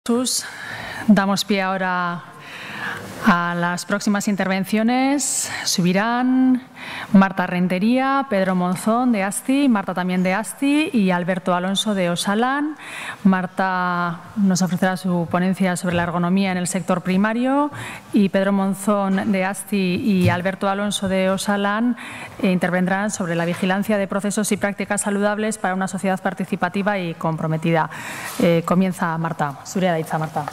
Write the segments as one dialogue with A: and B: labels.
A: Damos pie ahora a las próximas intervenciones. Subirán Marta Rentería, Pedro Monzón de ASTI, Marta también de ASTI y Alberto Alonso de Osalan. Marta nos ofrecerá su ponencia sobre la ergonomía en el sector primario y Pedro Monzón de ASTI y Alberto Alonso de Osalan intervendrán sobre la vigilancia de procesos y prácticas saludables para una sociedad participativa y comprometida. Comienza Marta. Zurea da hitza, Marta.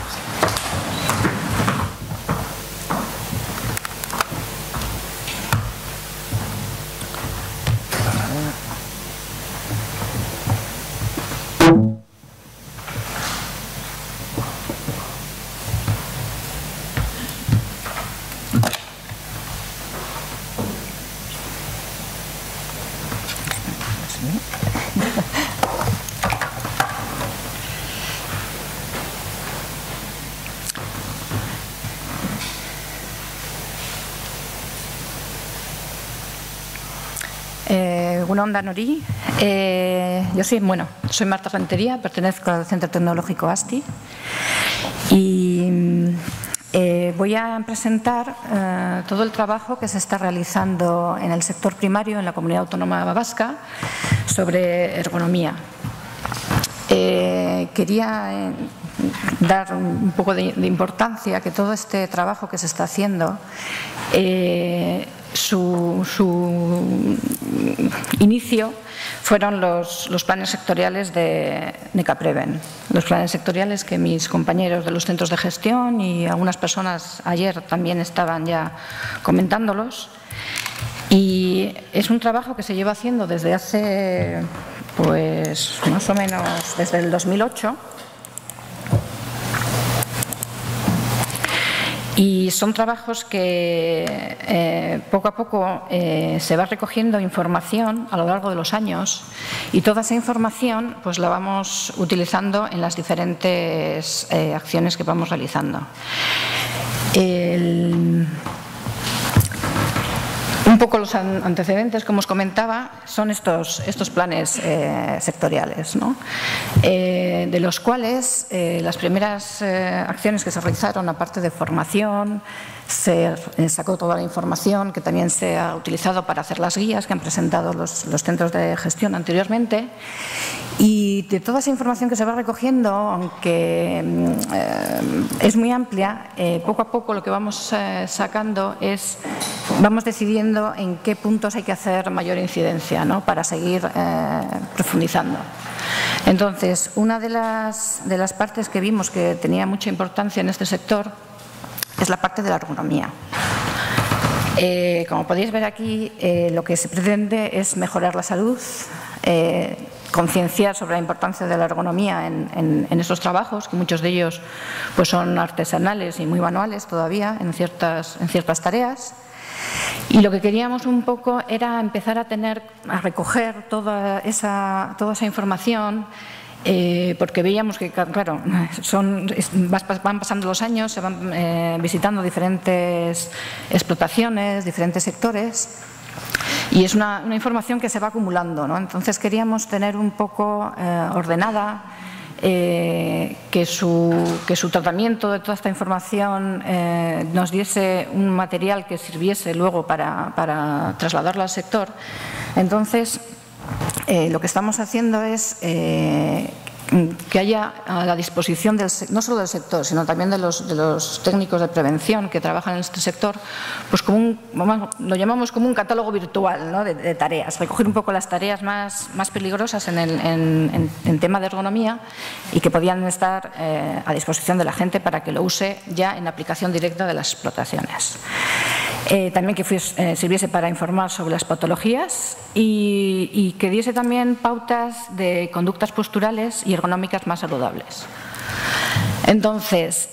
B: Onda Nori. Yo soy Marta Rentería, pertenezco al Centro Tecnológico ASTI y voy a presentar todo el trabajo que se está realizando en el sector primario en la Comunidad Autónoma Vasca sobre ergonomía. Quería dar un poco de importancia a que todo este trabajo que se está haciendo su inicio fueron los planes sectoriales de Necapreven, los planes sectoriales que mis compañeros de los centros de gestión y algunas personas ayer también estaban ya comentándolos. Y es un trabajo que se lleva haciendo desde hace, pues más o menos desde el 2008. Y son trabajos que poco a poco se va recogiendo información a lo largo de los años y toda esa información pues la vamos utilizando en las diferentes acciones que vamos realizando. Un poco los antecedentes, como os comentaba, son estos planes sectoriales, ¿no? De los cuales las primeras acciones que se realizaron, aparte de formación, se sacó toda la información que también se ha utilizado para hacer las guías que han presentado los centros de gestión anteriormente. Y de toda esa información que se va recogiendo, aunque es muy amplia, poco a poco lo que vamos sacando es, vamos decidiendo en qué puntos hay que hacer mayor incidencia, ¿no? Para seguir profundizando. Entonces, una de las partes que vimos que tenía mucha importancia en este sector es la parte de la ergonomía. Como podéis ver aquí, lo que se pretende es mejorar la salud, concienciar sobre la importancia de la ergonomía en estos trabajos, que muchos de ellos pues, son artesanales y muy manuales todavía en ciertas tareas. Y lo que queríamos un poco era empezar a recoger toda esa información, porque veíamos que, claro, van pasando los años, se van visitando diferentes explotaciones, diferentes sectores. Y es una información que se va acumulando, ¿no? Entonces queríamos tener un poco ordenada, que su tratamiento de toda esta información nos diese un material que sirviese luego para trasladarlo al sector. Entonces, lo que estamos haciendo es que haya a la disposición no solo del sector, sino también de los técnicos de prevención que trabajan en este sector, pues lo llamamos como un catálogo virtual, ¿no? de tareas, recoger un poco las tareas más peligrosas en tema de ergonomía y que podían estar a disposición de la gente para que lo use ya en aplicación directa de las explotaciones. También que sirviese para informar sobre las patologías y que diese también pautas de conductas posturales y ergonómicas más saludables. Entonces,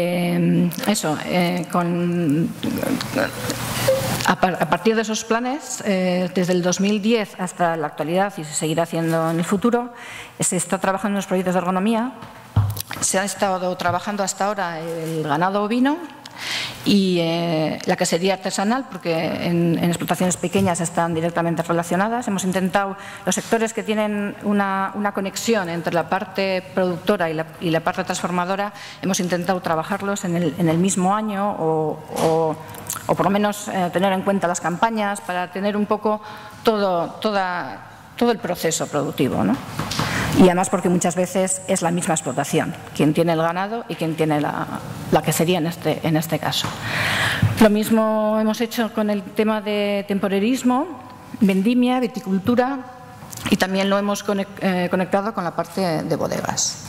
B: a partir de esos planes, desde el 2010 hasta la actualidad, y se seguirá haciendo en el futuro, se está trabajando en los proyectos de ergonomía. Se ha estado trabajando hasta ahora el ganado ovino y la quesería artesanal, porque en explotaciones pequeñas están directamente relacionadas. Hemos intentado, los sectores que tienen una conexión entre la parte productora y la parte transformadora, hemos intentado trabajarlos en el mismo año o por lo menos tener en cuenta las campañas para tener un poco todo el proceso productivo, ¿no? Y además porque muchas veces es la misma explotación, quien tiene el ganado y quien tiene la quesería en este caso. Lo mismo hemos hecho con el tema de temporerismo, vendimia, viticultura, y también lo hemos conectado con la parte de bodegas.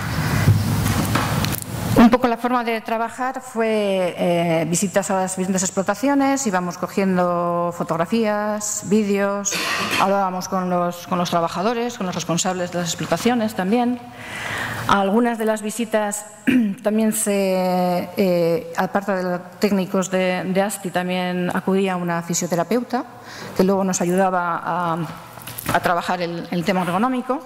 B: Un poco la forma de trabajar fue visitas a las diferentes explotaciones, íbamos cogiendo fotografías, vídeos, hablábamos con los trabajadores, con los responsables de las explotaciones también. A algunas de las visitas también aparte de los técnicos de ASTI, también acudía una fisioterapeuta que luego nos ayudaba a trabajar el tema ergonómico.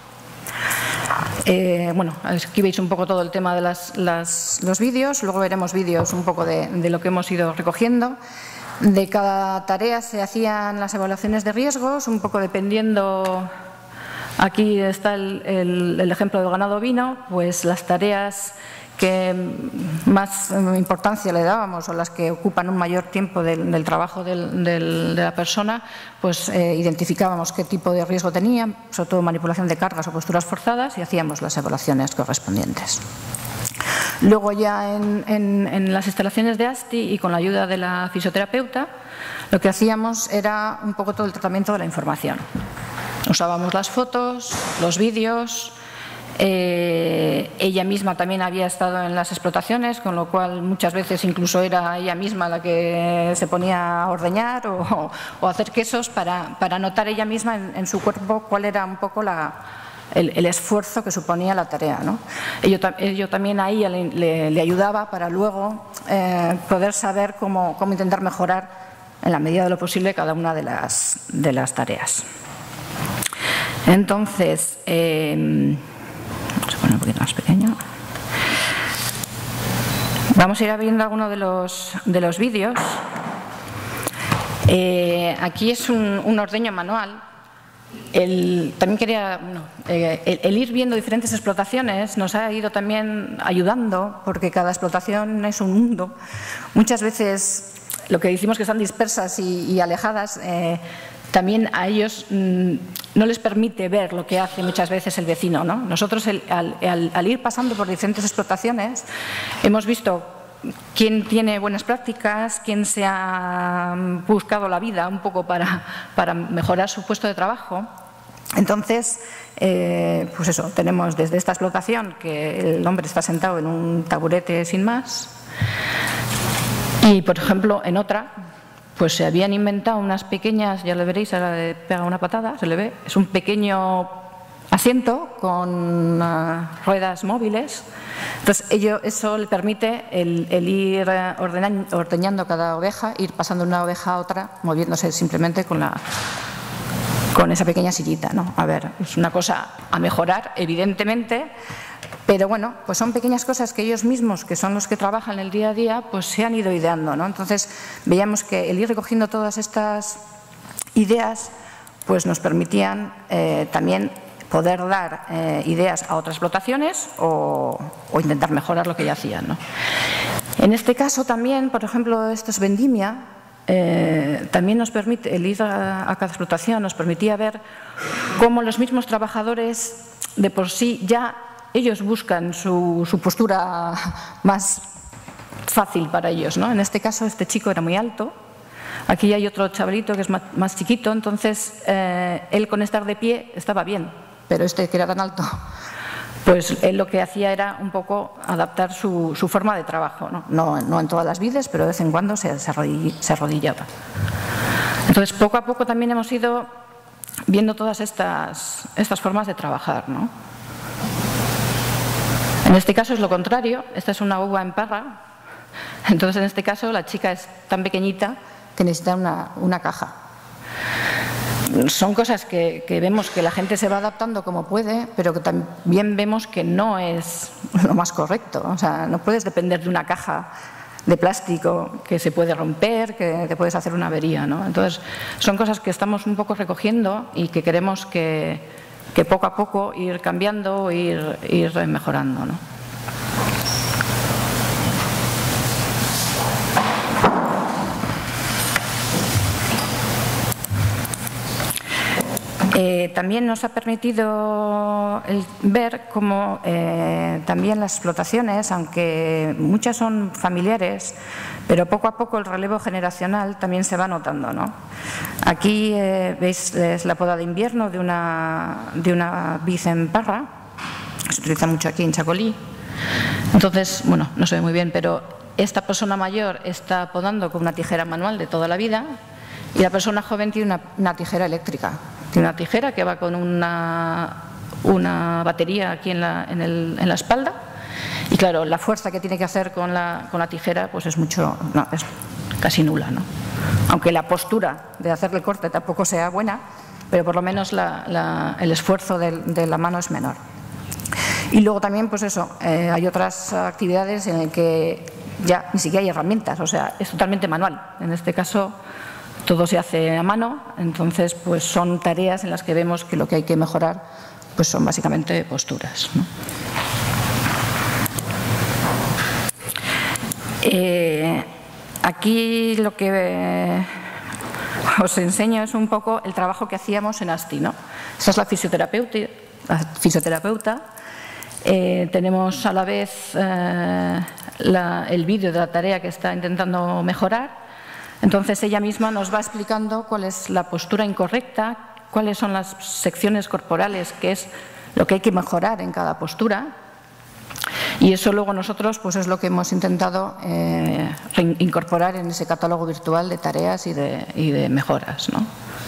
B: Bueno, aquí veis un poco todo el tema de los vídeos, luego veremos vídeos un poco de lo que hemos ido recogiendo. De cada tarea se hacían las evaluaciones de riesgos, un poco dependiendo, aquí está el ejemplo del ganado ovino, pues las tareas que más importancia le dábamos o las que ocupan un mayor tiempo del trabajo de la persona, pues identificábamos qué tipo de riesgo tenían, sobre todo manipulación de cargas o posturas forzadas, y hacíamos las evaluaciones correspondientes. Luego ya en las instalaciones de ASTI y con la ayuda de la fisioterapeuta, lo que hacíamos era un poco todo el tratamiento de la información. Usábamos las fotos, los vídeos. Ella misma también había estado en las explotaciones, con lo cual muchas veces incluso era ella misma la que se ponía a ordeñar o hacer quesos para notar ella misma en su cuerpo cuál era un poco el esfuerzo que suponía la tarea, ¿no? Ello también a ella le ayudaba para luego poder saber cómo intentar mejorar en la medida de lo posible cada una de las tareas. Entonces, vamos a poner un poquito más pequeño. Vamos a ir viendo algunos de los vídeos. Aquí es un ordeño manual. También quería, el ir viendo diferentes explotaciones nos ha ido también ayudando, porque cada explotación es un mundo. Muchas veces lo que decimos que están dispersas y alejadas, también a ellos no les permite ver lo que hace muchas veces el vecino, ¿no? Nosotros al ir pasando por diferentes explotaciones hemos visto quién tiene buenas prácticas, quién se ha buscado la vida un poco para mejorar su puesto de trabajo. Entonces, pues eso, tenemos desde esta explotación que el hombre está sentado en un taburete sin más, y por ejemplo en otra pues se habían inventado unas pequeñas, ya lo veréis, ahora le pega una patada, se le ve, es un pequeño asiento con ruedas móviles. Entonces eso le permite el ir ordeñando cada oveja, ir pasando de una oveja a otra, moviéndose simplemente con esa pequeña sillita, ¿no? A ver, es una cosa a mejorar, evidentemente, pero bueno, pues son pequeñas cosas que ellos mismos, que son los que trabajan el día a día, pues se han ido ideando, ¿no? Entonces veíamos que el ir recogiendo todas estas ideas pues nos permitían también poder dar ideas a otras explotaciones o intentar mejorar lo que ya hacían, ¿no? En este caso también, por ejemplo, esto es vendimia, también nos permite, el ir a cada explotación nos permitía ver cómo los mismos trabajadores de por sí ya ellos buscan su postura más fácil para ellos, ¿no? En este caso este chico era muy alto, aquí hay otro chavalito que es más chiquito, entonces él con estar de pie estaba bien, pero este que era tan alto, pues él lo que hacía era un poco adaptar su forma de trabajo, ¿no? No en todas las vides, pero de vez en cuando se arrodillaba. Entonces poco a poco también hemos ido viendo todas estas formas de trabajar, ¿no? En este caso es lo contrario, esta es una uva en parra, entonces en este caso la chica es tan pequeñita que necesita una caja. Son cosas que vemos que la gente se va adaptando como puede, pero que también vemos que no es lo más correcto. O sea, no puedes depender de una caja de plástico que se puede romper, que te puedes hacer una avería, ¿no? Entonces, son cosas que estamos un poco recogiendo y que queremos que poco a poco ir cambiando, ir mejorando, ¿no? También nos ha permitido ver cómo también las explotaciones, aunque muchas son familiares, pero poco a poco el relevo generacional también se va notando, ¿no? Aquí veis es la poda de invierno de una vid en parra, se utiliza mucho aquí en Chacolí. Entonces, bueno, no se ve muy bien, pero esta persona mayor está podando con una tijera manual de toda la vida y la persona joven tiene una tijera eléctrica. Tiene una tijera que va con una batería aquí en la espalda y claro, la fuerza que tiene que hacer con la tijera pues es casi nula, ¿no? Aunque la postura de hacerle el corte tampoco sea buena, pero por lo menos el esfuerzo de la mano es menor. Y luego también pues eso, hay otras actividades en las que ya ni siquiera hay herramientas, o sea, es totalmente manual. En este caso todo se hace a mano, entonces pues son tareas en las que vemos que lo que hay que mejorar pues son básicamente posturas, ¿no? Aquí lo que os enseño es un poco el trabajo que hacíamos en ASTI, ¿no? Esta es la fisioterapeuta. Tenemos a la vez el vídeo de la tarea que está intentando mejorar. Entonces ella misma nos va explicando cuál es la postura incorrecta, cuáles son las secciones corporales, que es lo que hay que mejorar en cada postura. Y eso luego nosotros pues es lo que hemos intentado incorporar en ese catálogo virtual de tareas y de mejoras, ¿no?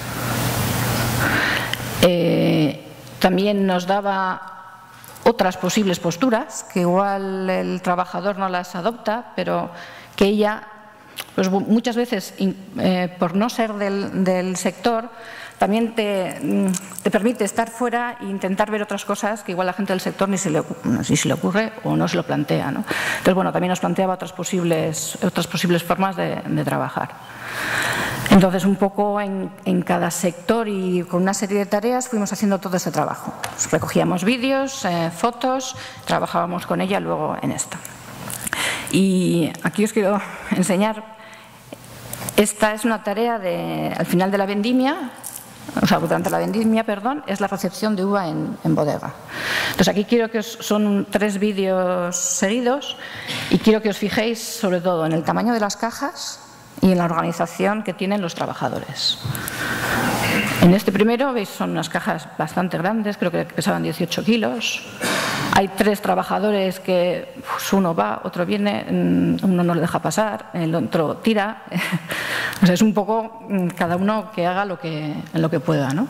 B: También nos daba otras posibles posturas, que igual el trabajador no las adopta, pero que ella pues muchas veces, por no ser del sector, también te permite estar fuera e intentar ver otras cosas que igual la gente del sector ni se le ocurre o no se lo plantea, ¿no? Entonces, bueno, también nos planteaba otras posibles formas de trabajar. Entonces, un poco en cada sector y con una serie de tareas fuimos haciendo todo ese trabajo. Recogíamos vídeos, fotos, trabajábamos con ella luego en esto. Y aquí os quiero enseñar, esta es una tarea al final de la vendimia, o sea, durante la vendimia, perdón, es la recepción de uva en bodega. Entonces aquí quiero que son 3 vídeos seguidos y quiero que os fijéis sobre todo en el tamaño de las cajas y en la organización que tienen los trabajadores. En este primero, veis, son unas cajas bastante grandes, creo que pesaban 18 kilos. Hay 3 trabajadores que pues, uno va, otro viene, uno no le deja pasar, el otro tira. O sea, es un poco cada uno que haga lo que pueda, ¿no?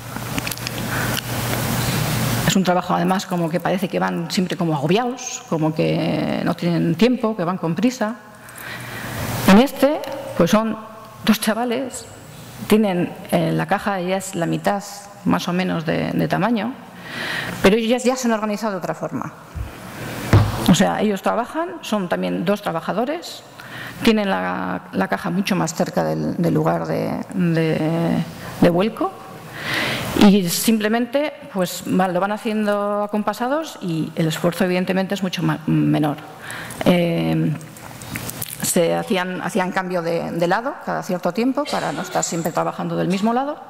B: Es un trabajo además como que parece que van siempre como agobiados, como que no tienen tiempo, que van con prisa. En este, pues son 2 chavales, tienen la caja ya es la mitad más o menos de tamaño, pero ellos ya se han organizado de otra forma. O sea, ellos trabajan, son también 2 trabajadores, tienen la caja mucho más cerca del lugar de vuelco y simplemente pues lo van haciendo acompasados y el esfuerzo evidentemente es mucho menor. Se hacían cambio de lado cada cierto tiempo para no estar siempre trabajando del mismo lado.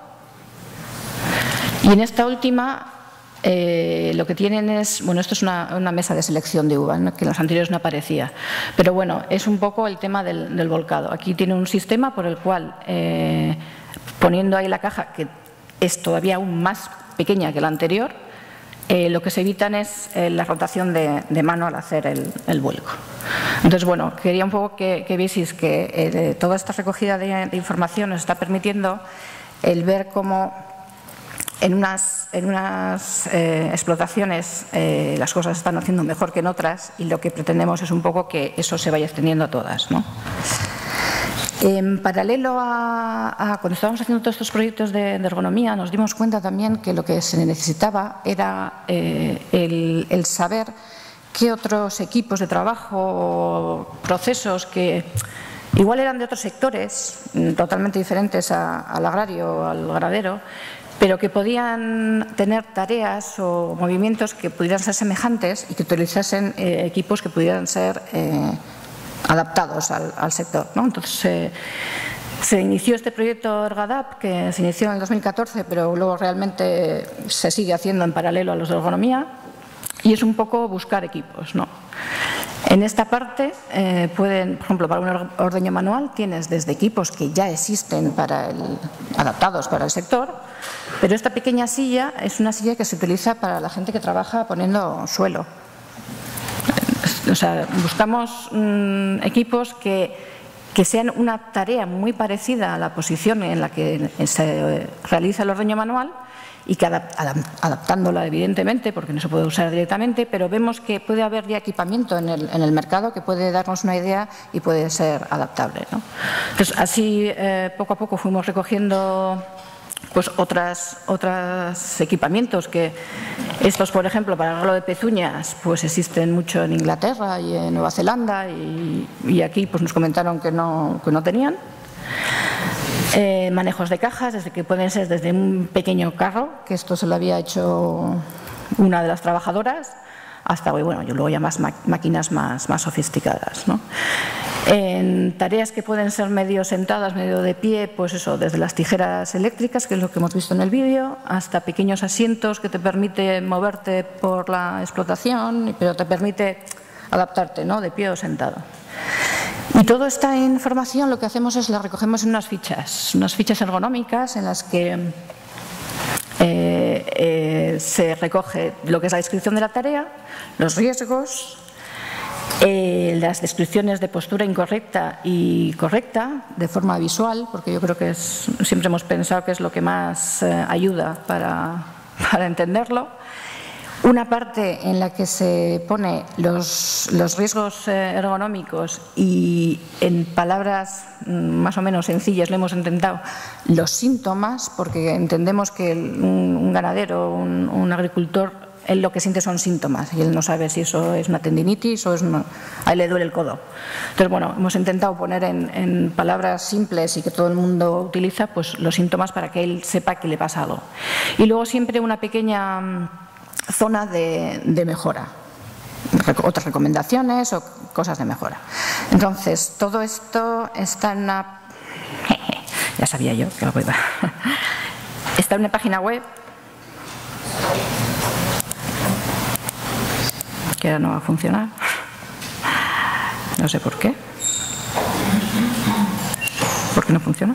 B: Y en esta última lo que tienen es, bueno, esto es una mesa de selección de uva, ¿no? Que en los anteriores no aparecía. Pero bueno, es un poco el tema del volcado. Aquí tiene un sistema por el cual, poniendo ahí la caja, que es todavía aún más pequeña que la anterior, lo que se evitan es la rotación de mano al hacer el vuelco. Entonces, bueno, quería un poco que vieseis que toda esta recogida de información nos está permitiendo el ver cómo en unas explotaciones las cosas se están haciendo mejor que en otras y lo que pretendemos es un poco que eso se vaya extendiendo a todas, ¿no? En paralelo a cuando estábamos haciendo todos estos proyectos de ergonomía, nos dimos cuenta también que lo que se necesitaba era el saber qué otros equipos de trabajo, procesos que igual eran de otros sectores totalmente diferentes al agrario, al ganadero, pero que podían tener tareas o movimientos que pudieran ser semejantes y que utilizasen equipos que pudieran ser adaptados al sector, ¿no? Entonces se inició este proyecto Ergadap, que se inició en el 2014, pero luego realmente se sigue haciendo en paralelo a los de ergonomía, y es un poco buscar equipos, ¿no? En esta parte pueden, por ejemplo, para un ordeño manual tienes desde equipos que ya existen adaptados para el sector, pero esta pequeña silla es una silla que se utiliza para la gente que trabaja poniendo suelo. O sea, buscamos equipos que sean una tarea muy parecida a la posición en la que se realiza el ordeño manual, y que adaptándola evidentemente, porque no se puede usar directamente, pero vemos que puede haber ya equipamiento en el mercado que puede darnos una idea y puede ser adaptable, ¿no? Entonces, así poco a poco fuimos recogiendo pues otros equipamientos, que estos, por ejemplo, para el arreglo de pezuñas, pues existen mucho en Inglaterra y en Nueva Zelanda, y aquí pues nos comentaron que no tenían. Manejos de cajas, desde que pueden ser desde un pequeño carro, que esto se lo había hecho una de las trabajadoras, hasta bueno, yo luego ya más máquinas más sofisticadas, ¿no? En tareas que pueden ser medio sentadas, medio de pie, pues eso, desde las tijeras eléctricas, que es lo que hemos visto en el vídeo, hasta pequeños asientos que te permiten moverte por la explotación, pero te permite adaptarte, ¿no?, de pie o sentado. Y toda esta información lo que hacemos es la recogemos en unas fichas ergonómicas en las que se recoge lo que es la descripción de la tarea, los riesgos, las descripciones de postura incorrecta y correcta de forma visual, porque yo creo que siempre hemos pensado que es lo que más ayuda para entenderlo. Una parte en la que se pone los riesgos ergonómicos, y en palabras más o menos sencillas le hemos intentado los síntomas, porque entendemos que un ganadero, un agricultor, él lo que siente son síntomas y él no sabe si eso es una tendinitis o a él le duele el codo. Entonces, bueno, hemos intentado poner en palabras simples y que todo el mundo utiliza, pues los síntomas para que él sepa que le pasa algo. Y luego siempre una pequeña zona de mejora, otras recomendaciones o cosas de mejora. Entonces, todo esto está en una... ya sabía yo que algo iba. Está en una página web que ahora no va a funcionar. No sé por qué. ¿Por qué no funciona?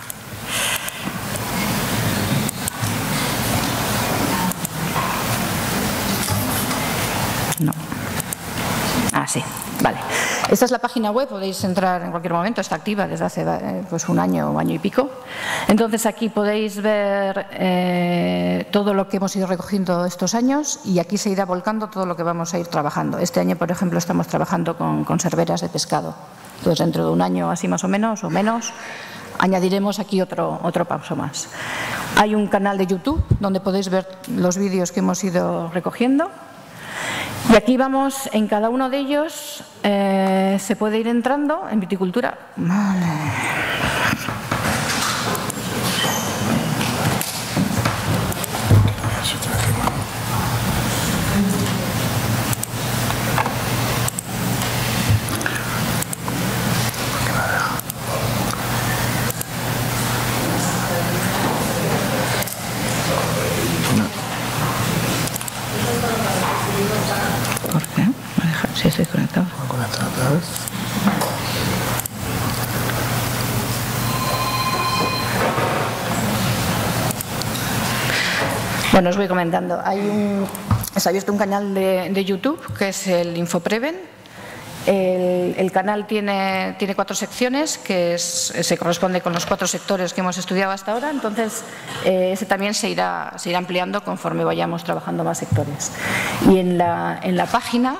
B: No. Ah, sí, vale. Esta es la página web, podéis entrar en cualquier momento, está activa desde hace pues un año o año y pico. Entonces aquí podéis ver todo lo que hemos ido recogiendo estos años, y aquí se irá volcando todo lo que vamos a ir trabajando. Este año, por ejemplo, estamos trabajando con conserveras de pescado. Entonces, dentro de un año así más o menos, añadiremos aquí otro paso más. Hay un canal de YouTube donde podéis ver los vídeos que hemos ido recogiendo. Y aquí vamos, en cada uno de ellos se puede ir entrando en viticultura. Vale. ¿Por qué? ¿Me deja? Sí, estoy conectado.
C: ¿Me conectado otra vez?
B: Bueno, os voy comentando. Se ha abierto un canal de YouTube que es el Infopreven. El canal tiene 4 secciones que se corresponde con los 4 sectores que hemos estudiado hasta ahora. Entonces, ese también se irá ampliando conforme vayamos trabajando más sectores. Y en la página,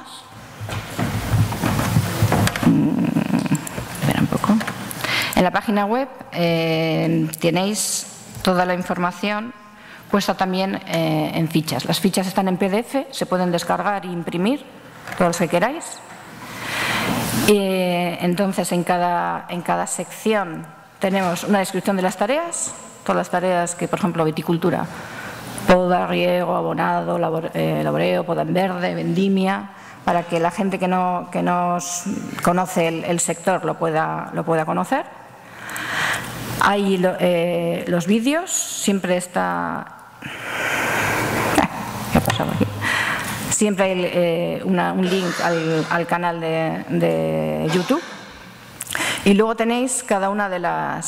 B: espera un poco, en la página web tenéis toda la información puesta también en fichas. Las fichas están en PDF, se pueden descargar e imprimir. todos los que queráis. Entonces, en cada sección tenemos una descripción de las tareas, todas las tareas que, por ejemplo, viticultura, poda, riego, abonado, laboreo, poda en verde, vendimia, para que la gente que no conoce el sector lo pueda conocer. Hay los vídeos, siempre está... ¿Qué ha pasado aquí? Siempre hay un link al canal de YouTube. Y luego tenéis cada una de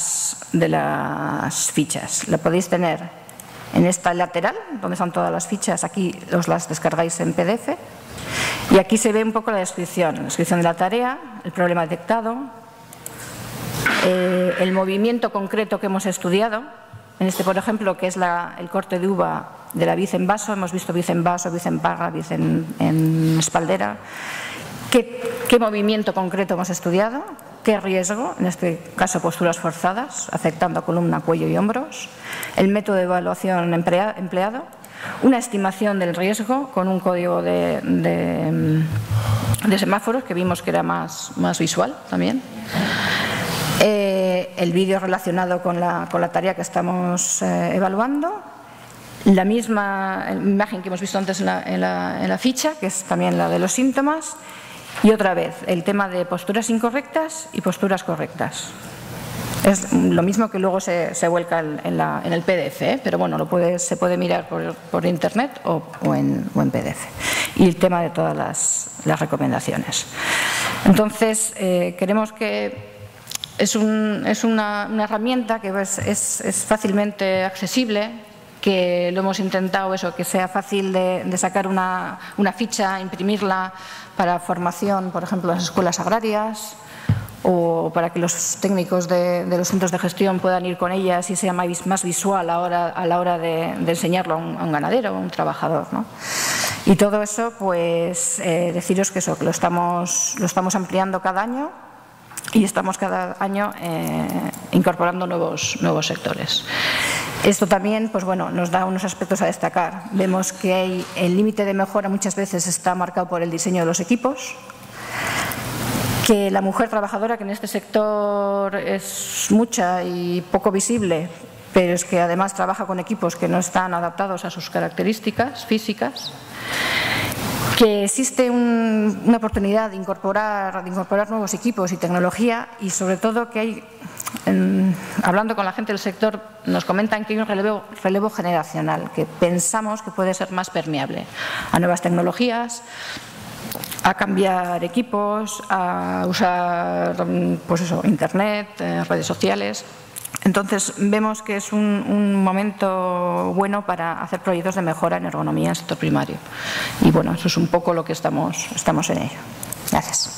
B: las fichas. La podéis tener en esta lateral, donde están todas las fichas. Aquí os las descargáis en PDF. Y aquí se ve un poco la descripción de la tarea, el problema detectado, el movimiento concreto que hemos estudiado. En este, por ejemplo, que es el corte de uva de la vid en vaso, hemos visto vid en vaso, vid en parra, vid en espaldera. ¿Qué movimiento concreto hemos estudiado? ¿Qué riesgo? En este caso, posturas forzadas, afectando a columna, cuello y hombros. El método de evaluación empleado. Una estimación del riesgo con un código de semáforos que vimos que era más visual también. El vídeo relacionado con la tarea que estamos evaluando. La misma imagen que hemos visto antes en la ficha, que es también la de los síntomas. Y otra vez, el tema de posturas incorrectas y posturas correctas. Es lo mismo que luego se vuelca en el PDF, pero bueno, se puede mirar por internet o en PDF. Y el tema de todas las recomendaciones. Entonces, queremos que es una herramienta que es fácilmente accesible, que lo hemos intentado que sea fácil de sacar una ficha, imprimirla para formación, por ejemplo, en las escuelas agrarias, o para que los técnicos de los centros de gestión puedan ir con ellas y sea más visual a la hora de enseñarlo a un ganadero o a un trabajador, ¿no? Y todo eso, pues deciros que lo estamos ampliando cada año y estamos cada año incorporando nuevos sectores. Esto también, pues bueno, nos da unos aspectos a destacar. Vemos que el límite de mejora muchas veces está marcado por el diseño de los equipos, que la mujer trabajadora, que en este sector es mucha y poco visible, pero es que además trabaja con equipos que no están adaptados a sus características físicas, que existe una oportunidad de incorporar nuevos equipos y tecnología, y sobre todo que hay, hablando con la gente del sector, nos comentan que hay un relevo generacional que pensamos que puede ser más permeable a nuevas tecnologías, a cambiar equipos, a usar internet, redes sociales. Entonces vemos que es un momento bueno para hacer proyectos de mejora en ergonomía en el sector primario. Y bueno, eso es un poco lo que estamos en ello. Gracias.